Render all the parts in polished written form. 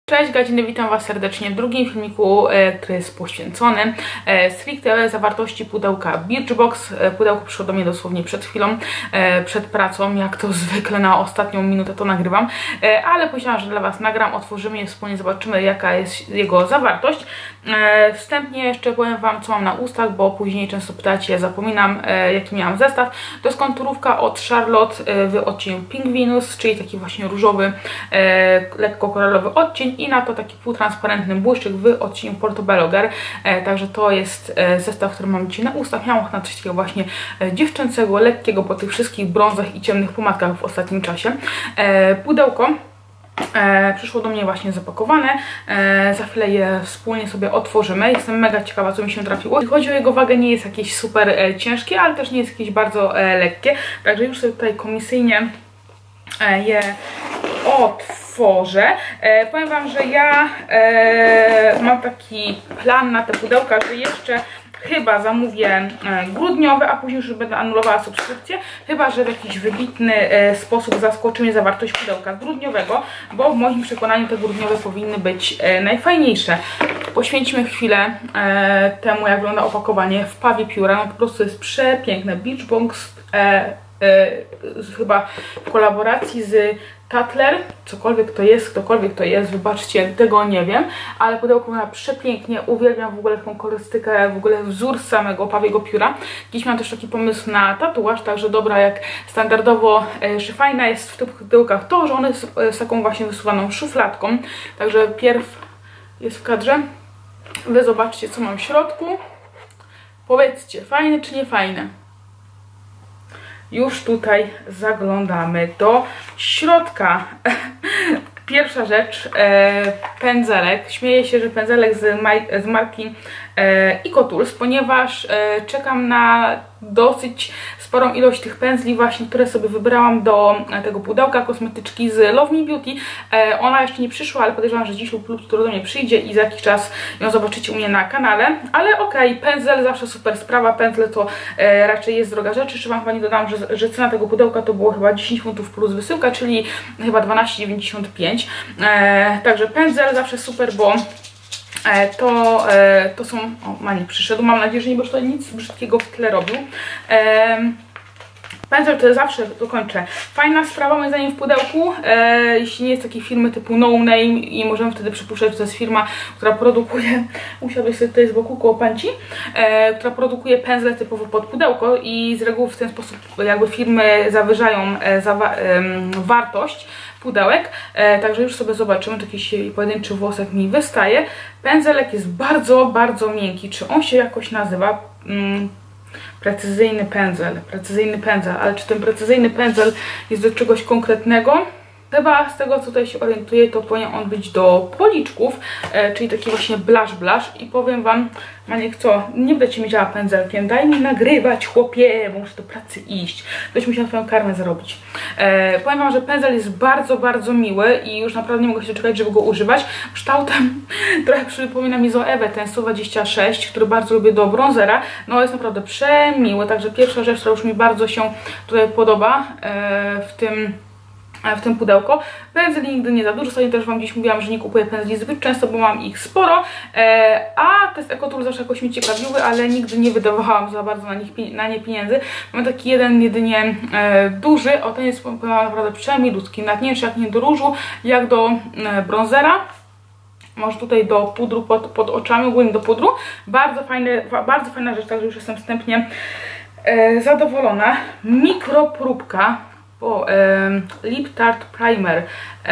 Cześć Gadziny, witam Was serdecznie w drugim filmiku, który jest poświęcony stricte zawartości pudełka Birchbox. Pudełko przyszło do mnie dosłownie przed chwilą, przed pracą, jak to zwykle na ostatnią minutę to nagrywam, ale powiedziałam, że dla Was nagram, otworzymy je wspólnie, zobaczymy jaka jest jego zawartość. Wstępnie jeszcze powiem Wam, co mam na ustach, bo później często pytacie, zapominam jaki miałam zestaw. To jest konturówka od Charlotte w odcieniu Pink Venus, czyli taki właśnie różowy, lekko koralowy odcień i na to taki półtransparentny błyszczyk w odcieniu Portobello Girl. Także to jest zestaw, który mam dzisiaj na ustach. Miałam na coś takiego właśnie dziewczęcego, lekkiego po tych wszystkich brązach i ciemnych pomadkach w ostatnim czasie. Pudełko przyszło do mnie właśnie zapakowane. Za chwilę je wspólnie sobie otworzymy. Jestem mega ciekawa, co mi się trafiło. Jeśli chodzi o jego wagę, nie jest jakieś super ciężkie, ale też nie jest jakieś bardzo lekkie. Także już sobie tutaj komisyjnie je otworzę. Powiem Wam, że ja mam taki plan na te pudełka, że jeszcze chyba zamówię grudniowe, a później już będę anulowała subskrypcję, chyba że w jakiś wybitny sposób zaskoczy mnie zawartość pudełka grudniowego, bo w moim przekonaniu te grudniowe powinny być najfajniejsze. Poświęćmy chwilę temu, jak wygląda opakowanie w pawie pióra. No po prostu jest przepiękne. Birchbox chyba w kolaboracji z Tatler, cokolwiek to jest, ktokolwiek to jest, wybaczcie, tego nie wiem, ale pudełko ma przepięknie, uwielbiam w ogóle tą kolorystykę, w ogóle wzór samego pawiego pióra. Dziś mam też taki pomysł na tatuaż, także dobra, jak standardowo fajna jest w tych pudełkach to, że one jest z taką właśnie wysuwaną szufladką, także pierw jest w kadrze, wy zobaczcie, co mam w środku, powiedzcie, fajne czy nie fajne? Już tutaj zaglądamy do środka. Pierwsza rzecz, pędzelek. Śmieję się, że pędzelek z marki Ecotools, ponieważ czekam na dosyć sporą ilość tych pędzli właśnie, które sobie wybrałam do tego pudełka, kosmetyczki z Love Me Beauty. Ona jeszcze nie przyszła, ale podejrzewam, że dziś lub jutro do mnie przyjdzie i za jakiś czas ją zobaczycie u mnie na kanale. Ale okej, pędzel zawsze super sprawa, pędzle to raczej jest droga rzecz. Jeszcze Wam Pani dodam, że cena tego pudełka to było chyba 10 funtów plus wysyłka, czyli chyba 12,95. Także pędzel zawsze super, bo to są... O, Mani przyszedł, mam nadzieję, że nie będzie tutaj nic brzydkiego w tle robił. Pędzel to zawsze, dokończę, fajna sprawa moim zdaniem w pudełku, jeśli nie jest takiej firmy typu No Name i możemy wtedy przypuszczać, że to jest firma, która produkuje, musiałbyś sobie tutaj z boku koło panci, która produkuje pędzle typowo pod pudełko i z reguły w ten sposób jakby firmy zawyżają wartość pudełek, także już sobie zobaczymy, to jakiś pojedynczy włosek mi wystaje. Pędzelek jest bardzo, bardzo miękki. Czy on się jakoś nazywa? Precyzyjny pędzel, ale czy ten precyzyjny pędzel jest do czegoś konkretnego? Chyba z tego, co tutaj się orientuję, to powinien on być do policzków, czyli taki właśnie blush i powiem Wam, Maniek, co, nie będziecie mi działa pędzelkiem, daj mi nagrywać, chłopie, bo muszę do pracy iść, będziesz musiał swoją karmę zarobić. Powiem Wam, że pędzel jest bardzo, bardzo miły i już naprawdę nie mogę się doczekać, żeby go używać. Kształtem trochę przypomina mi Zoewę, ten 126, który bardzo lubię do bronzera, no jest naprawdę przemiły, także pierwsza rzecz, która już mi bardzo się tutaj podoba w tym pudełko. Pędzli nigdy nie za dużo, sobie też Wam dziś mówiłam, że nie kupuję pędzli zbyt często, bo mam ich sporo, a te z Ecotools zawsze jakoś mi ciekawiły, ale nigdy nie wydawałam za bardzo na nie pieniędzy. Mam taki jeden jedynie duży, o ten jest naprawdę przemilutki, nawet nie wiem, jak nie do różu, jak do bronzera. Może tutaj do pudru pod oczami, ogólnie do pudru. Bardzo fajna rzecz, także już jestem wstępnie zadowolona. Mikropróbka Lip Tart Primer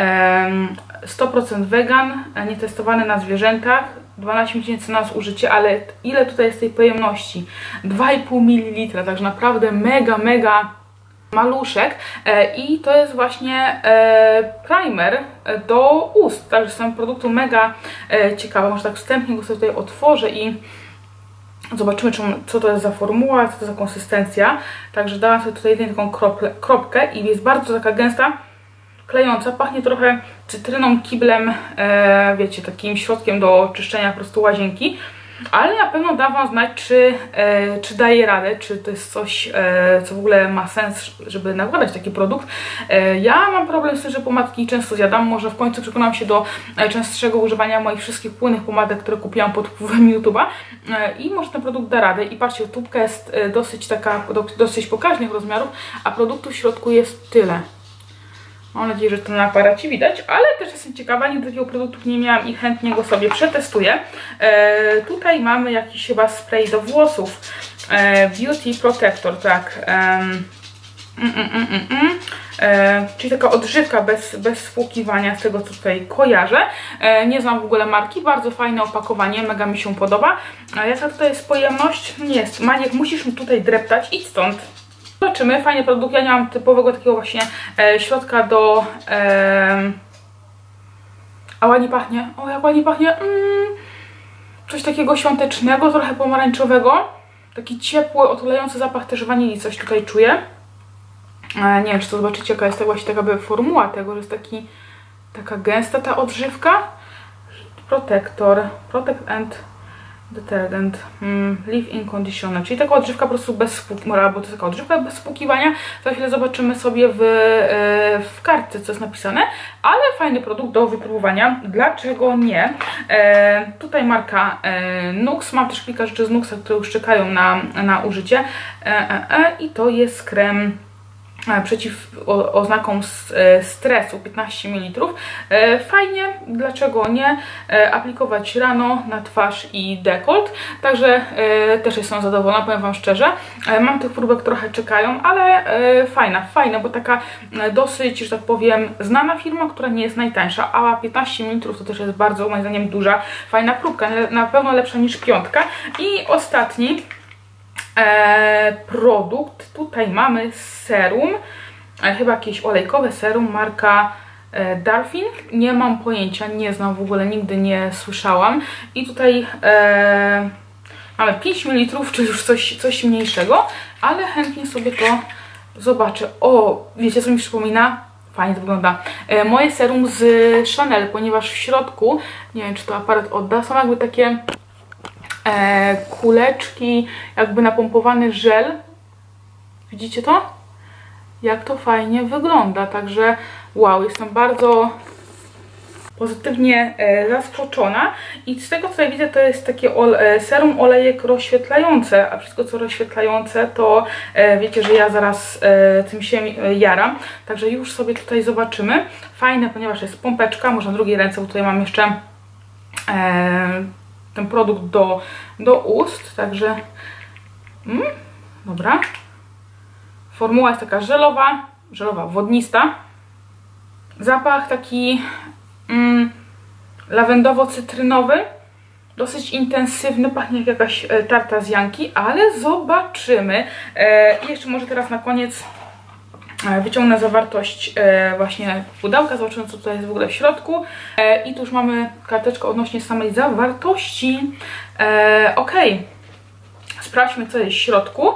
100% vegan, nietestowany na zwierzętach, 12 miesięcy na zużycie, ale ile tutaj jest tej pojemności? 2,5 ml, także naprawdę mega maluszek i to jest właśnie primer do ust, także z tego produktu mega ciekawe. Może tak wstępnie go sobie tutaj otworzę i zobaczymy, co to jest za formuła, co to za konsystencja. Także dałam sobie tutaj taką kropkę i jest bardzo taka gęsta, klejąca. Pachnie trochę cytryną, kiblem, wiecie, takim środkiem do czyszczenia po prostu łazienki. ale na pewno dam Wam znać, czy daje radę, czy to jest coś, co w ogóle ma sens, żeby nakładać taki produkt. Ja mam problem z tym, że pomadki często zjadam, może w końcu przekonam się do częstszego używania moich wszystkich płynnych pomadek, które kupiłam pod wpływem YouTube'a i może ten produkt da radę. I patrzcie, tubka jest dosyć pokaźnych rozmiarów, a produktu w środku jest tyle. Mam nadzieję, że to na aparacie widać, ale też jestem ciekawa, nigdy takiego produktu nie miałam i chętnie go sobie przetestuję. Tutaj mamy jakiś chyba spray do włosów. Beauty Protector, tak. Czyli taka odżywka bez spłukiwania, z tego co tutaj kojarzę. Nie znam w ogóle marki, bardzo fajne opakowanie, mega mi się podoba. A jaka tutaj jest pojemność? Nie jest. Maniek, musisz mi tutaj dreptać, idź stąd. Zobaczymy, fajny produkt. Ja nie mam typowego takiego właśnie środka do... A ładnie pachnie. O, jak ładnie pachnie. Coś takiego świątecznego, trochę pomarańczowego. Taki ciepły, otulający zapach też wanilii, coś tutaj czuję. Nie wiem, czy to zobaczycie, jaka jest właśnie taka formuła tego, że jest taka gęsta ta odżywka. Protector, Protect and Detergent, Leave-in Conditioner, czyli taka odżywka po prostu bez spłukiwania, bo to jest taka odżywka bez spłukiwania. Za chwilę zobaczymy sobie w kartce, co jest napisane, ale fajny produkt do wypróbowania. Dlaczego nie? Tutaj marka Nux, mam też kilka rzeczy z Nuxa, które już czekają na użycie i to jest krem przeciw oznakom stresu, 15 ml. Fajnie, dlaczego nie? Aplikować rano na twarz i dekolt, także też jestem zadowolona, powiem Wam szczerze. Mam tych próbek, trochę czekają, ale fajna, bo taka dosyć, że tak powiem, znana firma, która nie jest najtańsza, a 15 ml to też jest bardzo, moim zdaniem, duża, fajna próbka, na pewno lepsza niż piątka. I ostatni produkt, tutaj mamy serum, chyba jakieś olejkowe serum, marka Darfin, nie mam pojęcia, nie znam w ogóle, nigdy nie słyszałam. I tutaj mamy 5 ml, czy już coś mniejszego, ale chętnie sobie to zobaczę. O, wiecie co mi przypomina? Fajnie to wygląda. Moje serum z Chanel, ponieważ w środku, nie wiem czy to aparat odda, są jakby takie kuleczki, jakby napompowany żel. Widzicie to? Jak to fajnie wygląda. Także wow, jestem bardzo pozytywnie zaskoczona. I z tego co ja widzę, to jest takie serum olejek rozświetlające, a wszystko co rozświetlające to wiecie, że ja zaraz tym się jaram. Także już sobie tutaj zobaczymy. Fajne, ponieważ jest pompeczka, może na drugiej ręce, bo tutaj mam jeszcze ten produkt do ust, także dobra. Formuła jest taka żelowa, wodnista. Zapach taki lawendowo-cytrynowy, dosyć intensywny, pachnie jak jakaś tarta z Janki, ale zobaczymy. I jeszcze może teraz na koniec wyciągnę zawartość właśnie pudełka, zobaczymy co tutaj jest w ogóle w środku. I tu już mamy karteczkę odnośnie samej zawartości. Ok, sprawdźmy co jest w środku.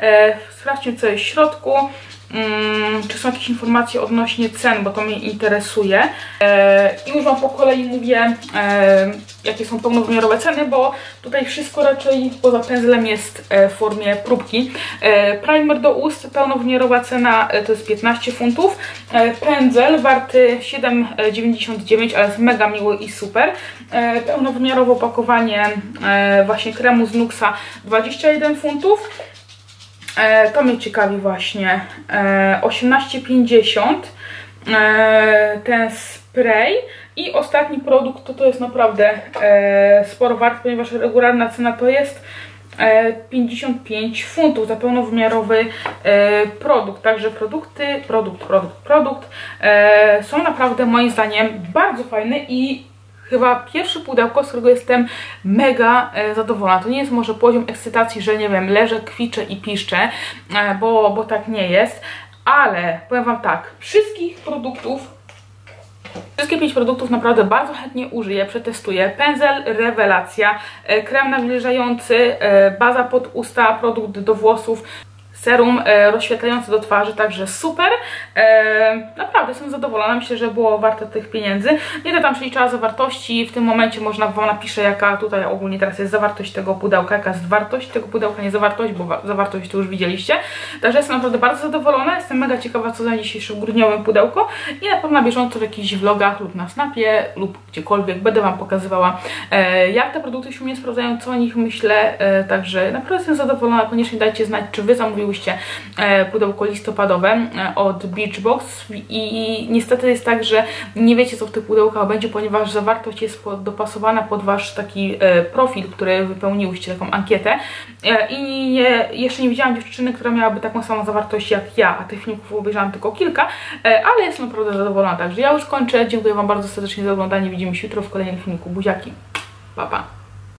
Czy są jakieś informacje odnośnie cen, bo to mnie interesuje. I już Wam po kolei mówię, jakie są pełnowymiarowe ceny, bo tutaj wszystko raczej poza pędzlem jest w formie próbki. Primer do ust, pełnowymiarowa cena to jest 15 funtów. Pędzel warty 7,99, ale jest mega miły i super. Pełnowymiarowe opakowanie właśnie kremu z Nuxa 21 funtów. To mnie ciekawi właśnie. 18,50 ten spray. I ostatni produkt to jest naprawdę sporo wart, ponieważ regularna cena to jest 55 funtów za pełnowymiarowy produkt. Także produkt są naprawdę moim zdaniem bardzo fajne i chyba pierwsze pudełko, z którego jestem mega zadowolona. To nie jest może poziom ekscytacji, że nie wiem, leżę, kwiczę i piszczę, bo tak nie jest, ale powiem Wam tak, wszystkie 5 produktów naprawdę bardzo chętnie użyję, przetestuję. Pędzel, rewelacja, krem nawilżający, baza pod usta, produkt do włosów, serum rozświetlający do twarzy, także super. Naprawdę jestem zadowolona, myślę, że było warte tych pieniędzy. Nie będę tam przeliczała zawartości, w tym momencie Wam napiszę, jaka tutaj ogólnie teraz jest zawartość tego pudełka, jaka jest wartość tego pudełka, nie zawartość, bo zawartość to już widzieliście. Także jestem naprawdę bardzo zadowolona, jestem mega ciekawa, co znajdzie się w grudniowym pudełku i na pewno na bieżąco w jakichś vlogach lub na Snapie lub gdziekolwiek będę Wam pokazywała, jak te produkty się u mnie sprawdzają, co o nich myślę, także naprawdę jestem zadowolona. Koniecznie dajcie znać, czy Wy zamówiłyście pudełko listopadowe od Birchbox i niestety jest tak, że nie wiecie, co w tych pudełkach będzie, ponieważ zawartość jest dopasowana pod Wasz taki profil, który wypełniłyście, taką ankietę i jeszcze nie widziałam dziewczyny, która miałaby taką samą zawartość jak ja, a tych filmików obejrzałam tylko kilka, ale jestem naprawdę zadowolona, także ja już kończę. Dziękuję Wam bardzo serdecznie za oglądanie, widzimy się jutro w kolejnym filmiku. Buziaki, pa pa!